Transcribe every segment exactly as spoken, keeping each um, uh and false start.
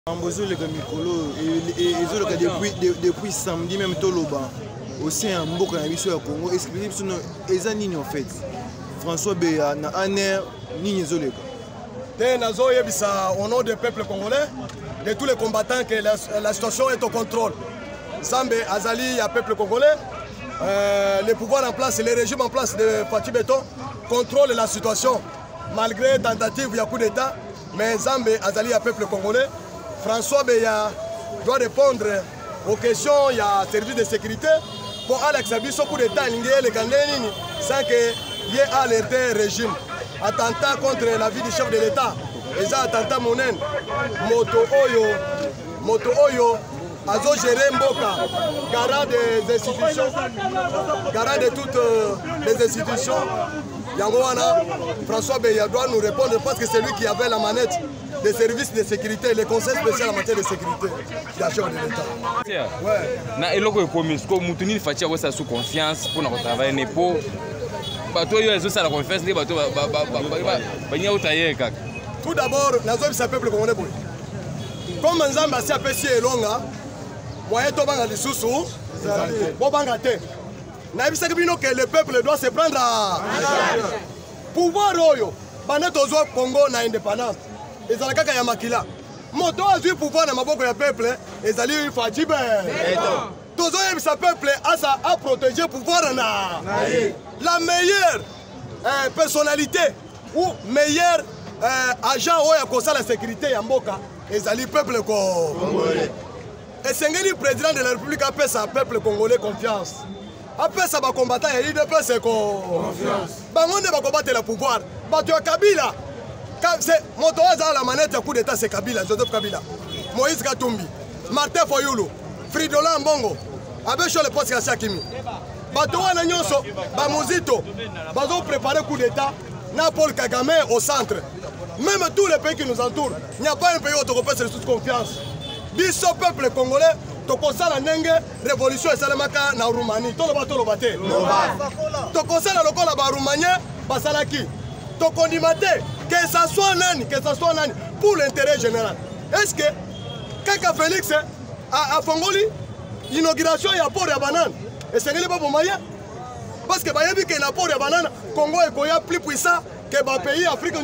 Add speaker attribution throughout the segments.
Speaker 1: Depuis, depuis samedi même Toloba au sein de Mboka Nabiso Congo, expliquez nous les en fait. François Béa na aner ni zoleka.
Speaker 2: Au nom du peuple congolais, de tous les combattants, que la, la situation est au contrôle. Zambé, Azali, le peuple congolais, euh, les pouvoirs en place, les régimes en place de Fatih Beton contrôlent la situation. Malgré tentative, il y a coup d'État, mais Zambé, Azali, le peuple congolais, François Béa doit répondre aux questions, il y a service de sécurité pour Alex Abisso coup d'État, sans qu'il y ait alerté le régime. Attentat contre la vie du chef de l'État. Et ça, attentat monen. Moto Oyo, Moto Oyo, Azo Géré Mboka, garant des institutions, garant de toutes euh, les institutions. Yangoana, François Béa doit nous répondre parce que c'est lui qui avait la manette des services de sécurité, le conseil spécial en matière de sécurité de la chef de l'État.
Speaker 3: Ouais. Na eloko ekomi ko mutu nini fatia ko sa sous confiance pour na travailler ne po bato yo ezo sa la confiance ni bato ba ba ba ba nya utaye kaka.
Speaker 2: Tout d'abord, nazo bisa peuple congolais boy. Comme Nzamba si apesi elonga, moyen to banga lisusu, bo banga te. Na bisa que bino que le peuple doit se prendre à pouvoir oyo. Bana tozo Congo na indépendance. Ezala kaka ya makila. Moto azui pouvoir na maboko ya peuple, ezali Fatih Beton. Tozo yebisa peuple asa a protéger pouvoir na. La meilleure euh, personnalité ou meilleur euh, agent oya kosa la sécurité ya mboka ezali peuple congolais. Et sengeli président de la République appelle sa peuple congolais confiance. Après ça va combattre ya I D P S confiance. Bangonde va combattre le pouvoir. Bato ya Kabila. C'est Motoaza la manette à coup d'état c'est Kabila, Joseph Kabila. Moïse Katumbi, Martin Foyoulou, Fridola Mbongo, Abécho le poste Kassakimi. Batoa na nyonso, Bamuzito, Bazo préparé coup d'état, na Paul Kagame au centre. Même tous les pays qui nous entourent, il n'y a pas un pays où tu repères toute confiance. Biso peuple congolais, tokosa la nenge révolution et salamaka na Roumanie. Toloba tolobate. Tokosa la lokola ba Roumanie, basalaki. Tokondimate, que ça soit nani, que ça soit nani, pour l'intérêt général. Est-ce que Kaka Félix a, a Fongoli, inauguration et apport de banane, et c'est pas pour Maya? Parce que Bayebi que l'apport de banane, Congo est Koya plus puissant que le pays africain.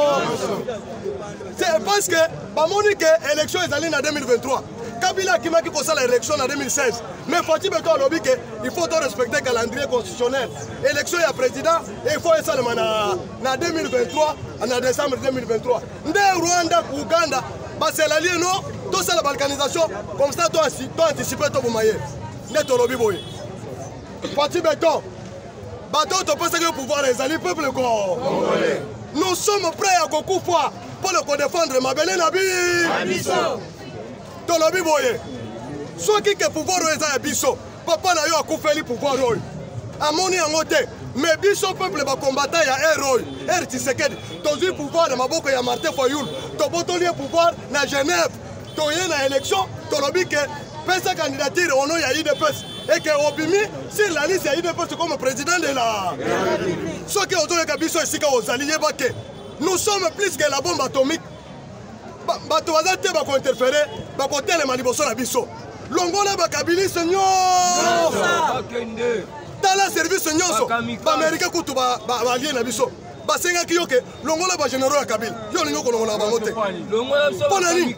Speaker 2: C'est parce que Bamoni que l'élection est allée en deux mille vingt-trois. Kabila qui m'a dit ça l'élection en deux mille seize. Mais Fatih Beton a dit qu'il faut respecter le calendrier constitutionnel. L'élection est président et il faut ça en deux mille vingt-trois, en décembre deux mille vingt-trois. Ndé Rwanda, Ouganda, c'est l'allié non, tout ça la balkanisation, comme ça tu as anticipé ton boumaye. Ndé Tolobi Boye. Fatih Beton, bateau tu penses que le pouvoir est allié peuple congolais. Nous sommes prêts à beaucoup fois pour le défendre Mabele Nabi. Tolobi boye. Soit qui que pouvoir eza ya biso. Papa na yo akufeli pouvoir oyo. Amoni yango te. Mais biso peuple ba combattant ya héros. Er Tshisekedi. Tozi pouvoir na maboko ya Martin Fayulu. Tobotoli pouvoir na Genève. Toye na élection. Tolobi ke pesa candidature au nom ya I D P S. Et que Obimi sur la liste ya I D P S comme président de la. Soit que ozo ya biso esika ozali yebake. Nous sommes plus que la bombe atomique. Bato bazate bako interférer bako telema liboso na biso longola bakabiliste nyonso tala service nyonso baamerika kutu balie na biso basengaki yo ke longola bagénéraux ya kabila yo lingi okolongola bango te mpona nini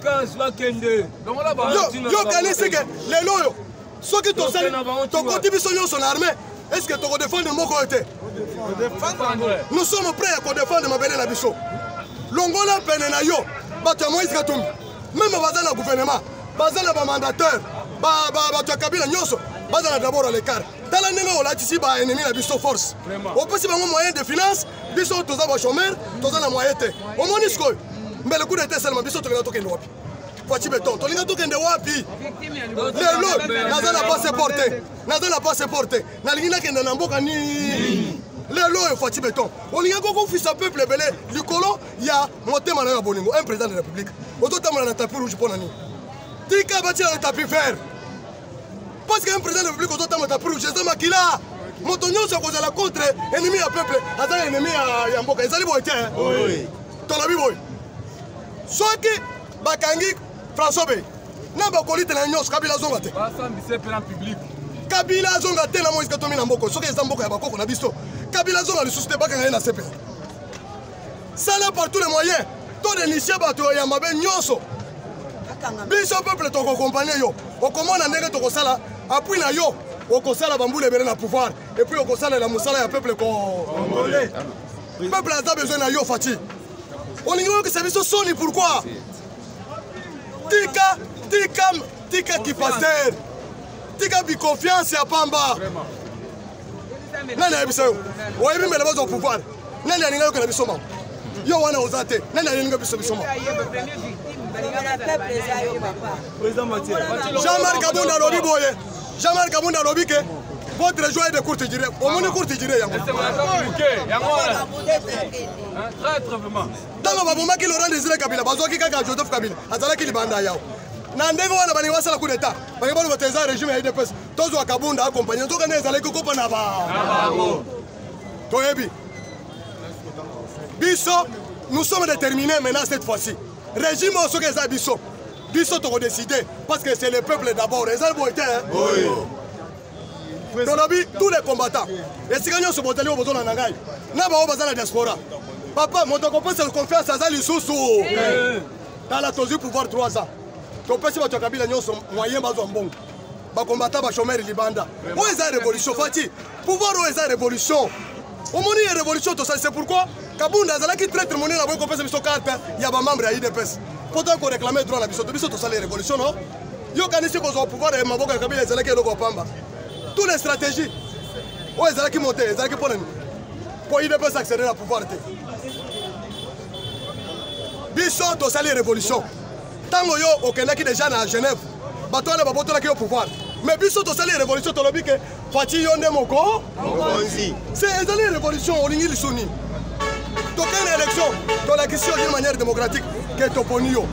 Speaker 2: yo kanisi ke lelo oyo soki tosali tokoti biso nyonso na armée est ce que tokodefendre moko oyo te nous sommes prêts à kodefendre mabele na biso longola pene na yo bato ya Moïse Katumbi même baza na gouvernement baza na bamandateur bato ya Kabila nyonso baza na d'abord à l'écart tala ndenge olatisi baennemi na biso force opesi bango moyen de finance biso toza bachômeur toza na moyen te omoni sikoyo mbele coup d'état esalema biso tolinga tokende wapi Fatih Beton tolinga tokende wapi lelo naza na passeport te naza na passeport te nalingi nakende na mboka nini lelo oyo Fatih Beton olinga kokofisa peuple ebele likolo ya motema na yo ya bolingo un président de la République ozotambola na tapis rouge mpona nini tika batia na tapis vert parce que un président de la République ozotambola na tapis rouge eza makila moto nyonso akozala contre ennemi ya peuple aza ennemi ya mboka ezali boye te tolobi boye soki bakangi François Bey na bakolite na nyonso Kabila zonga te Kabila zonga te na Moïse Katumbi na mboko soki eza mboko ya bakoko na biso Kabila zonga lisusu te bakanga ye na C P A sala par tous les moyens to dénicher bato ya mabe nyonso biso peuple tokokompagne yo okomona ndenge tokosala appui na yo okosala bambula ebele na pouvoir et puis okosala la mosala ya peuple congolais peuple a besoin na yo Fati olingi okesa biso soni pourquoi tika tika tika kipaster tika bi confiance ya pamba nani ayebisa yo oyebi mbele bazo pouvoir nani alinga yo kena biso ma yo wana oza te nani alinga biso biso ma Jean-Marc Kabunda lobi boye Jean-Marc Kabunda lobi ke votre joie est de courte durée au moins courte durée yango tango babomaki Laurent Désiré Kabila bazwaki kaka Joseph Kabila azalaki libanda yao na ndenge wana balingi basala coup d'état bangi bano batenza régime ya U D P S tozwa Kabunda accompagné toka ne ezalaki kopa na ba toyebi biso nous sommes déterminés maintenant cette fois-ci régime soki eza biso biso toko décider parce que c'est le peuple d'abord eza boite oui tolobi tous les combattants esika nyonso boteli oyo bozona na ngai na bao baza na diaspora papa moto akopesa confiance aza lisusu tala tozwi pouvoir trois ans topesi bato ya Kabila nyonso moyen bazwa mbongo bakombata bachomeri libanda oyo eza révolution Fati pouvoir oyo eza révolution omoni ya révolution tosali c'est pourquoi Kabunda azalaki traître monene na boye kopesa biso carte ya bamembre ya U D P S poto ko réclamer droit na biso to biso tosali révolution no yo kanisi kozwa pouvoir ya maboko ya Kabila ezalaki eloko pamba toutes les stratégies oyo ezalaki monte ezalaki mpona nini po U D P S accéder na pouvoir te biso tosali révolution ntango yo okendaki déjà na Genève bato wana babotolaki yo pouvoir mais biso tosali révolution tolobi ke Fati yo nde moko c'est ezali révolution olingi lisuni tokende élection tolakisi yo d'une manière démocratique ke toponi yo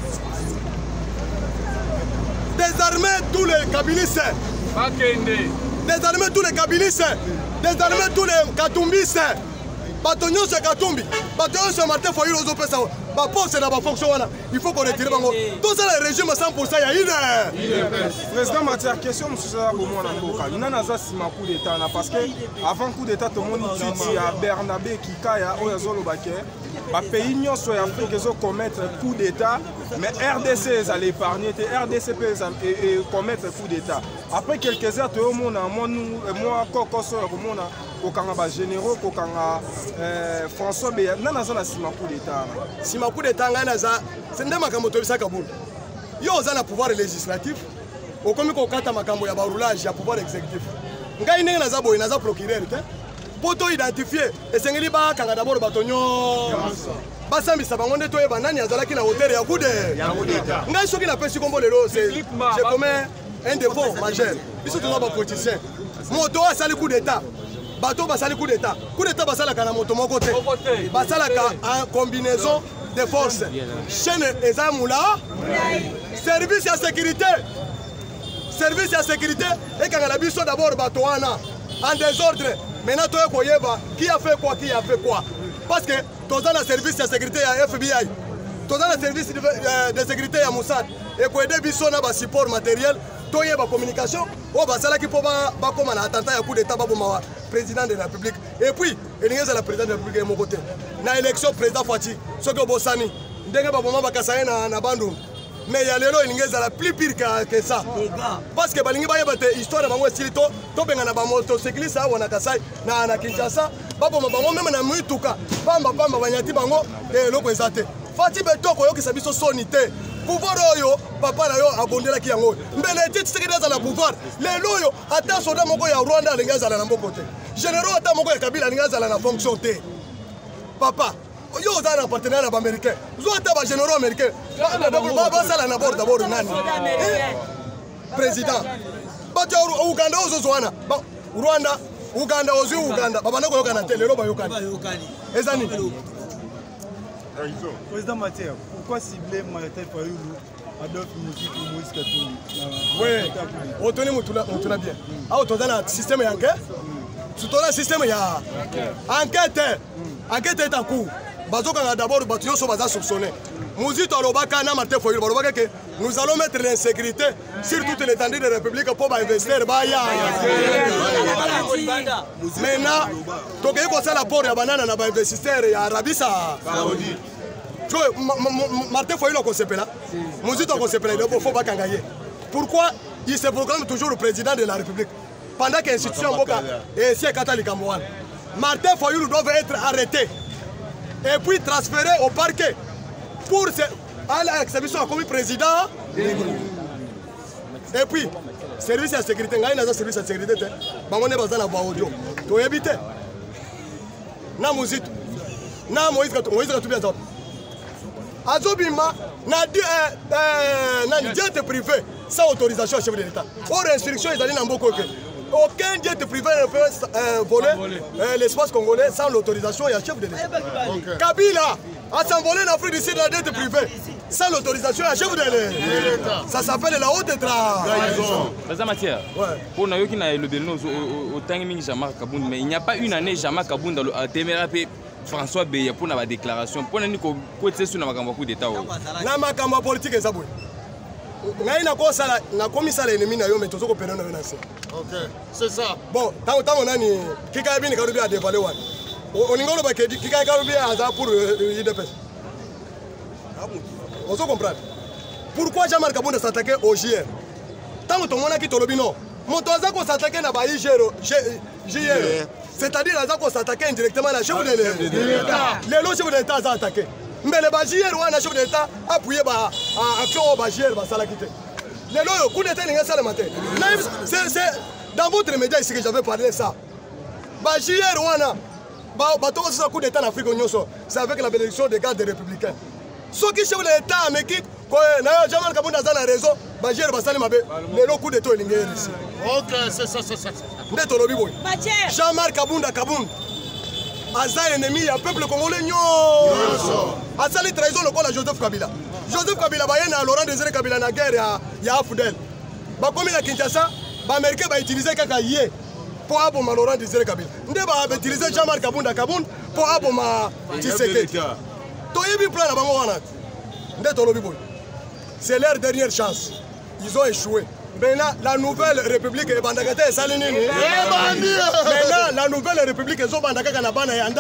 Speaker 2: désarmer tous les kabilistes désarmer tous les kabilistes désarmer tous les katumbistes bato nyonso ya Katumbi bato nyonso ya Martin Fayulu ozopesa baposte na bafonction wana il faut qu'on retire bango tozala régime cent pour cent ya ine
Speaker 4: président matière question mosusu eza komona mboka nani aza nsima coup d'état na parce que avant coup d'état tomoni titi ya Bernabe Kikaya oyo azolobake bapays nyonso ya Afrique ezokommettre coup d'état mais R D C ezala épargné te R D C mpe commettre coup d'état après quelques heures toyomona mwa kokoso ya komona kokanga bagénéraux kokanga François Beya nani aza na nsima coup d'état
Speaker 2: nsima coup d'état ngai naza nde makambo toyebisaka bino yo oza na pouvoir législatif okomi kokata makambo ya baroulage ya pouvoir exécutif ngai ndenge naza boye naza procureur te mpo toidentifie esengeli bakanga dabord bato nyonso basambisa bango nde toyeba nani azalaki na hotel ya coup d'état ngai soki napesi kombo lelo je commets un défaut majeur biso toza bapoliticien moto asali coup d'état bato basali coup d'état coup d'état basalaka na moto moko te basalaka en combinaison de forces chaîne eza mula service ya sécurité service ya sécurité ekangala biso d'abord bato wana en désordre maintenant toye koyeba qui a fait quoi qui a fait quoi parce que toza na service ya sécurité ya F B I toza na service de sécurité ya Mossad ekoyede biso na basupport matériel toyeba communication oyo basalaki mpo bakóma na attentat ya coup d'état baboma président de la République et puis elingi ezala président de la République ye moko te na élection président Fati soki obosani ndenge baboma bakasa ye na bandundu mais ya lelo elingi ezala plus pire que ça parce que balingi bayeba te histoire na bango esili tobenga na bamotocycliste awa na Kasai na Kinshasa baboma bango meme na mituka pamba pamba banyati bango eloko eza te Fati betoko oyokisa biso soni te pouvoir oyo papa na yo abondelaki yango mbele ete Tshisekedi azala pouvoir lelo oyo ata soda moko ya Rwanda alingi azala na mboko te généraux ata moko ya Kabila alingi azala na fonction te papa yo oza na partenaire na baaméricain zo ata bagénéraux américain basala na bord d'abord nani président bato ya Uganda ozozwa wana Rwanda Uganda ozwi Uganda babanda koyokana te lelo bayokani eza nini
Speaker 5: Président Mathieu, pourquoi cibler Martin Fayulu, Adolphe Moussi ou Moïse Katumbi?
Speaker 2: Oui, on tenait mon bien. Ah, on a un système d'enquête. Tout un système d'enquête. Enquête est en cours. D'abord, les gens sont soupçonnés. Mouzito Alobaka na Martin Foyul Alobaka que nous allons mettre l'insécurité sur toute l'étendue de la République pour investir baya. Maintenant, donc il y a la port ya banana na ba investisseur ya Arabie Saoudite. Tu vois Martin Foyul ko sepela. Mouzito ko sepela il faut pas kangaye. Pourquoi il se proclame toujours le président de la République pendant que l'institution Boka et si catholique Mouane. Martin Foyul doit être arrêté et puis transféré au parquet pour aller à l'exhibition comme président. Et puis, service de sécurité, il y a un service de sécurité, il y a un audio. Tu as évité. Na Mouzit, na Moïse Moïse tout bien. Azobima, na jet privé sans autorisation au chef de l'État. Pour instruction, ils allaient dans beaucoup. Aucun jet privé ne peut euh, voler euh, l'espace congolais sans l'autorisation du chef de l'État. Okay. Kabila a s'envolé en Afrique du Sud dans un jet privé sans l'autorisation du chef de l'État. Ça s'appelle la haute trahison.
Speaker 3: Dans la matière, pour nous qui n'a le bénin au timing Jean-Marc Kabound, mais il n'y a pas une année Jean-Marc Kabound a témérapé François Beya pour la déclaration. Pour nous qu'on peut sur la coup d'État.
Speaker 2: Na makamba politique est sabou. Ngai na ko sala na komisa l'ennemi na yo mais tozoko pena na venance.
Speaker 6: OK, c'est ça.
Speaker 2: Bon, tant tant nani kika bini karubi a dévaler wan. Oningolo ba kedi kika karubi a za pour I D P S. On se comprend. Pourquoi Jean-Marc Kabound s'attaquer au J R? Tant que mona ki tolobi non. Moto aza ko s'attaquer na ba I G R. J R. C'est-à-dire aza ko s'attaquer indirectement na chef de l'État. Les lois chef de l'État a attaqué. Mais les bagiers, le chef de l'État a appuyé à action aux bagiers, à la quitter. Les lois, coup d'État, n'est pas ça le matin. C'est dans votre média ici que j'avais parlé de ça. Bagiers, Rwanda, c'est un coup d'État en Afrique, c'est avec la bénédiction des gardes républicains. Ceux qui chef de l'État, mais qui, Jean-Marc Kabound a la raison, bagiers, les lois, coup d'État, ici.
Speaker 6: Ok, c'est ça, c'est ça.
Speaker 2: Jean-Marc Kabound a Kabound. Aza ennemi à peuple congolais nyo. Aza li trahison le à Joseph Kabila. Joseph Kabila ba yena Laurent Désiré Kabila na guerre ya ya Afdel. Ba komi na Kinshasa, ba américain ba utiliser kaka yé pour aboma Laurent Désiré Kabila. Nde ba utiliser Jean-Marc Kabound Kabound pour aboma Tshisekedi. To yebi plan na bango wana. Nde to lobi boy. C'est leur dernière chance. Ils ont échoué. Maintenant, la nouvelle république est bandagate et salinini. Maintenant, la nouvelle république est bandagate et nabana yanda.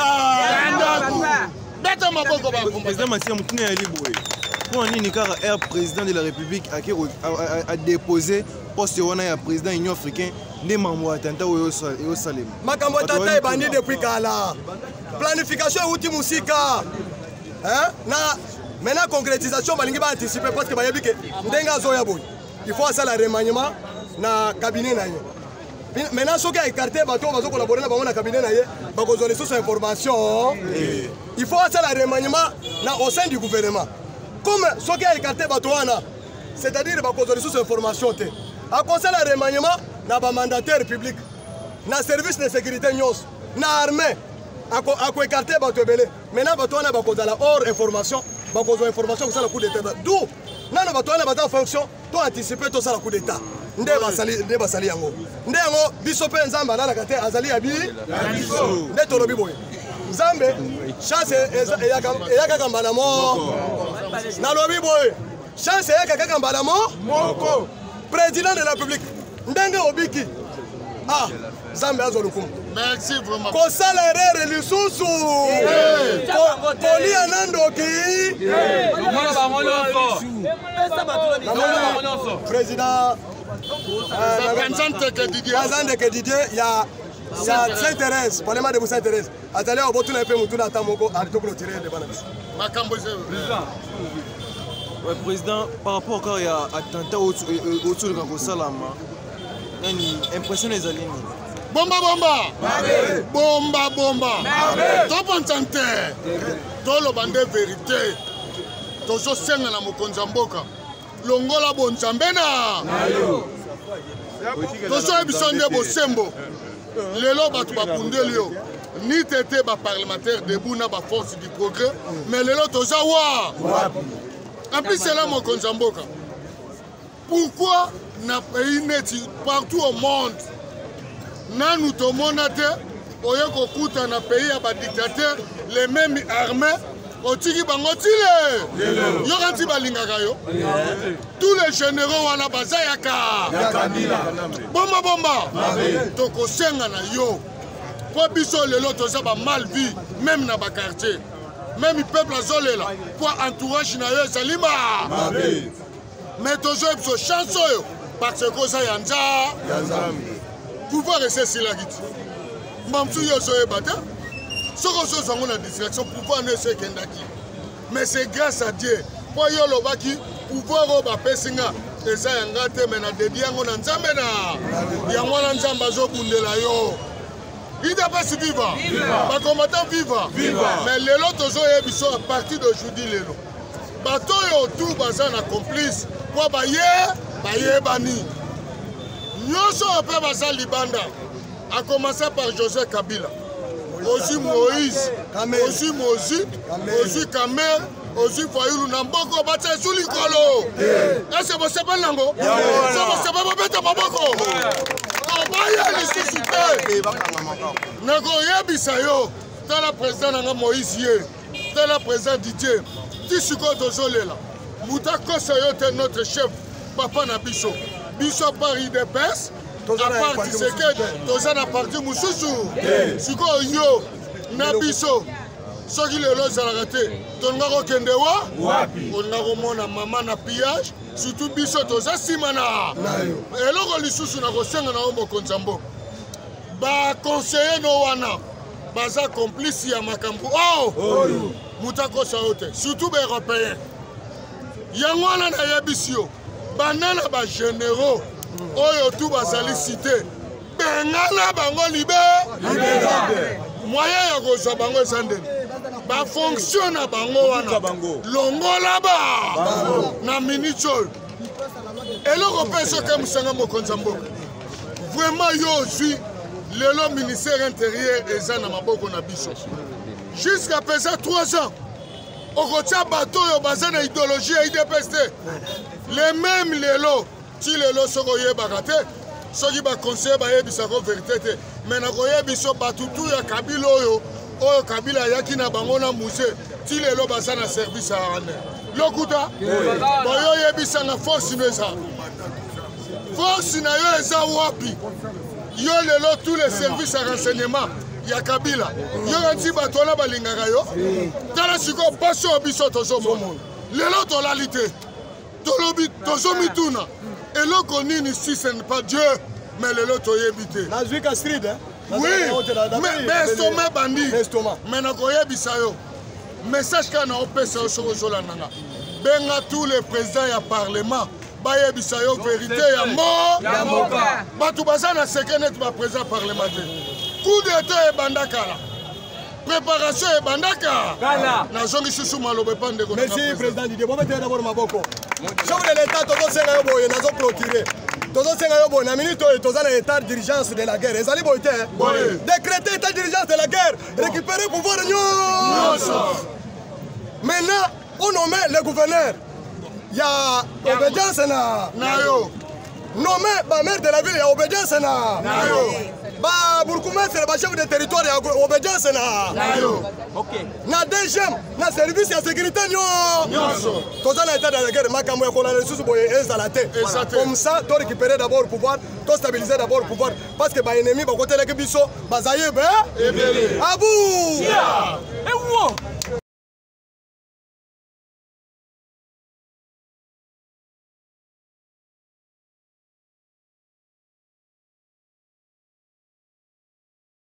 Speaker 1: Président Mathieu Moutouné est libre. Pour un Nicara, le président de la République a déposé poste de président de l'Union africaine des membres attentats au Salem.
Speaker 2: Makambo tata est bandit depuis Kala. Planification et outil musique. Maintenant, concrétisation, il va anticiper parce que Ndenga Zoya Boy. Il faut ça le remaniement dans le cabinet. Maintenant, ceux qui ont écarté, ils vont collaborer dans le cabinet. Ils vont donner toutes ces informations. Il faut ça le remaniement au sein du gouvernement. Comme ceux qui ont écarté, c'est-à-dire qu'ils vont donner toutes ces informations. À cause de le remaniement, dans le mandataire public, dans le service de sécurité, dans l'armée, à quoi écarter, ils vont te béler. Maintenant, ils vont donner hors information. Ils vont donner information sur le coup d'État. D'où non, non, tu as en fonction, tu as anticipé tout ça le coup d'État. Nde basali yango. Nde yango bisope nzamba na kate azali abi. Nde tolobi boy. Nzambe chance eyaka kambala mo. Na lobi boy. Chance eyaka kambala mo. Moko. Président de la République. Ndenge obiki. Ah, Nzambe azolukumu.
Speaker 6: Merci vraiment.
Speaker 2: Ko salere lisusu. Koli anandoki. Président Kazande Didier, il y a Sainte-Thérèse, parlement de Sainte-Thérèse. Attendez, on va tout un peu moutou dans Tamoko, à tout clôturer de Banabis.
Speaker 1: Ouais, président, par rapport au cas attentat autour de Kankosalama, impression les alignés.
Speaker 6: Bomba bomba bomba bomba top entente tolo bande vérité tozo senga na mokonza mboka longola bonzambe na tozo ebisonde bosembo lelo batu bakundeli yo ni tete ba parlementaire debout na ba force du progrès mais lelo tozo wa en plus c'est là mokonza mboka pourquoi na pays neti partout au monde Nanu tomonate, oye kokuta na pays à dictateur, les mêmes armées, otiki bango tile yoka nti balingaka yo tous les généraux wana baza yaka bomba bomba tokosenga na yo po biso lelo toza ba mal vie même na ba quartier même peuple azolela po entourage na yo ezalima mais tozo biso chance oyo parce que oza ya nzambe pouvoir ese silakiti mamsu yo zoyeba te soko ozozwango na distraction pouvoir ne ese ekendaki mais c'est grâce à Dieu po yo lobaki pouvoir oyo bapesi nga eza yanga te me na dedi yango na nzambe na yango wana nzambe azobundela yo idapesi viva bakombatant viva mais lelo tozoyebiso à partir d'aujourd'hui lelo bato oyo tout baza na complice po baye bayebani nyonso oyo mpe baza libanda a commencé par José Kabila aussi Moïse aussi Moïse aussi Kamer aussi Fayulu na mboko batia esu likolo ese bosepeli nango so bosepeli bobeta maboko baya lisusu te nakoyebisa yo tala président nanga Moïse ye tala président Didier ti sikoyo tozolela mutu akosa yo te notre chef papa na biso biso par I D P S à part Tshisekedi toza na parti mosusu sikoyo yo na biso soki lelo ezalaka te tolinga kokende wa olinga komona mama na pillage surtout biso toza nsima na eloko lisusu na kosenga na yo mokonzi ya mboka baconseiller no wana baza complice ya makambo oyo mutu akosa yo te surtout baeuropéen yango wana nayebisi yo banda na bagénéraux oyo tu bazali cité bengana bango libe moyen ya kozwa bango eza ndeni bafonction na bango wana longola ba na minute oyo eloko mpe soki mosanga mokonzi ya mboka vraiment yo ozwi lelo ministère intérieur eza na maboko na biso jusqu'à présent trois ans okotia bato oyo baza na idéologie ya I D P S te les mêmes lelo ti lelo soki oyebaka te soki baconseiller bayebisako vérité te me nakoyebiso batutu ya kabila oyo oyo kabila ayaki na bango na muse ti lelo baza na service ya ane lokuta boyo oyebisanga force no eza force na yo eza wapi yo lelo tous les services ya renseignement ya kabila yo nti bato wana balingaka yo tala sikoyo mpasi oyo biso tozomona lelo tolali te tolobi tozomituna eloko nini si ce n'est pas Dieu mais lelo toyebi te oui mais estomac bandi mais nakoyebisa yo message kaka na opesa yo soki ozolandanga benga tous les présidents ya parlement bayebisa yo vérité ya mo bato baza na secret neti baprésident parlementaire coup d'état ebanda kala préparation ebandaka nazongi susu maloba epa ndeko
Speaker 2: merci président Didier bometele d'abord maboko chef de l'état tozosenga yo boye nazoclôturer tozosenga yo boye na minute oyo toza na état d'urgence de la guerre ezali boye te décréter état d'urgence de la guerre récupérer pouvoir nyonso maintenant on nomme le gouverneur ya obédience na
Speaker 6: yo
Speaker 2: nommé ba maire de la ville ya obédience na
Speaker 6: yo
Speaker 2: ba bourgmestre ba chef de territoire ya obédience na na deuxième na service ya sécurité nyonso toza na état de la guerre makambo ya kolala lisusu boye ezala te comme ça to récupérer d'abord pouvoir to stabiliser d'abord pouvoir parce que ba ennemi bakotelaki biso bazaye be abou